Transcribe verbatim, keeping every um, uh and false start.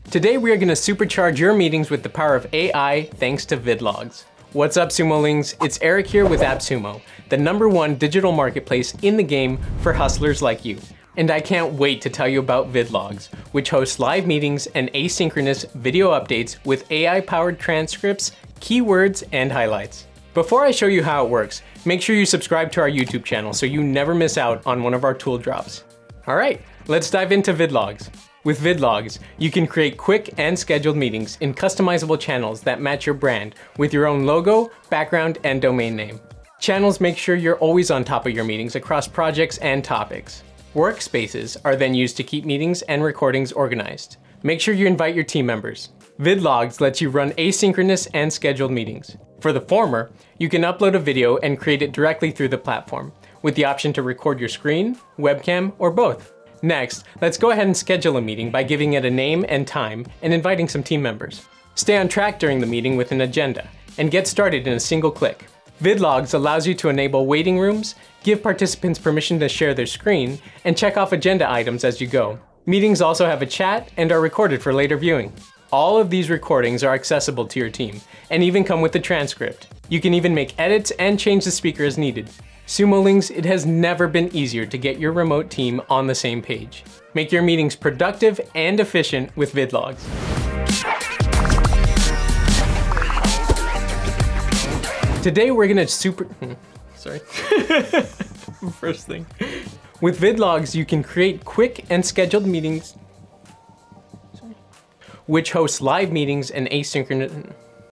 Today we are going to supercharge your meetings with the power of A I thanks to Vidlogs. What's up, Sumolings? It's Eric here with AppSumo, the number one digital marketplace in the game for hustlers like you. And I can't wait to tell you about Vidlogs, which hosts live meetings and asynchronous video updates with A I-powered transcripts, keywords, and highlights. Before I show you how it works, make sure you subscribe to our YouTube channel so you never miss out on one of our tool drops. All right, let's dive into Vidlogs. With Vidlogs, you can create quick and scheduled meetings in customizable channels that match your brand with your own logo, background, and domain name. Channels make sure you're always on top of your meetings across projects and topics. Workspaces are then used to keep meetings and recordings organized. Make sure you invite your team members. Vidlogs lets you run asynchronous and scheduled meetings. For the former, you can upload a video and create it directly through the platform, with the option to record your screen, webcam, or both. Next, let's go ahead and schedule a meeting by giving it a name and time and inviting some team members. Stay on track during the meeting with an agenda and get started in a single click. Vidlogs allows you to enable waiting rooms, give participants permission to share their screen, and check off agenda items as you go. Meetings also have a chat and are recorded for later viewing. All of these recordings are accessible to your team and even come with a transcript. You can even make edits and change the speaker as needed. Sumolings, it has never been easier to get your remote team on the same page. Make your meetings productive and efficient with Vidlogs. Today we're gonna super, sorry, first thing. With Vidlogs, you can create quick and scheduled meetings, sorry, which host live meetings and asynchronous,